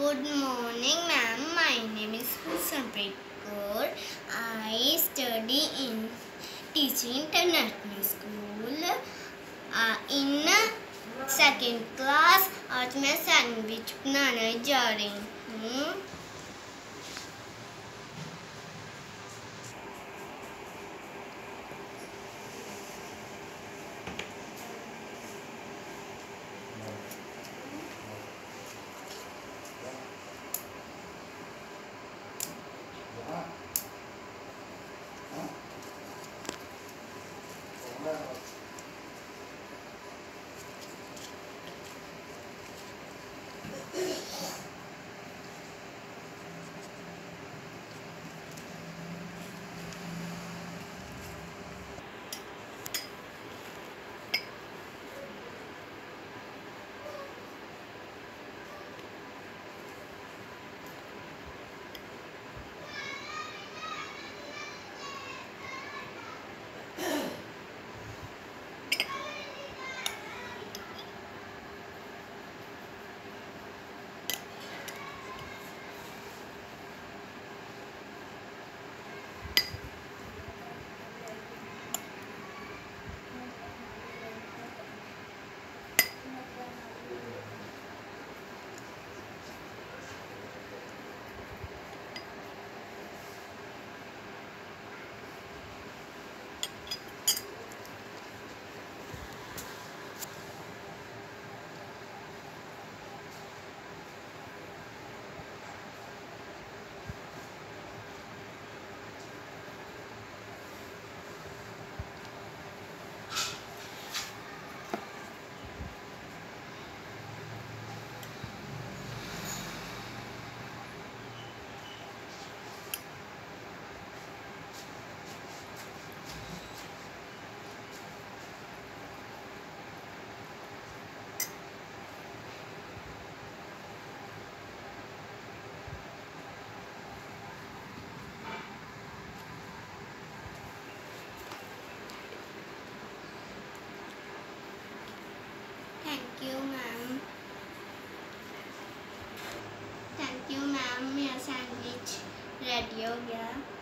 Good morning, ma'am. My name is Husanpreet Kaur. I study in Teaching International School. In second class, आज मैं sandwich बनाने जा रही हूँ. Thank you, ma'am. मेरा सैंडविच रेडी हो गया.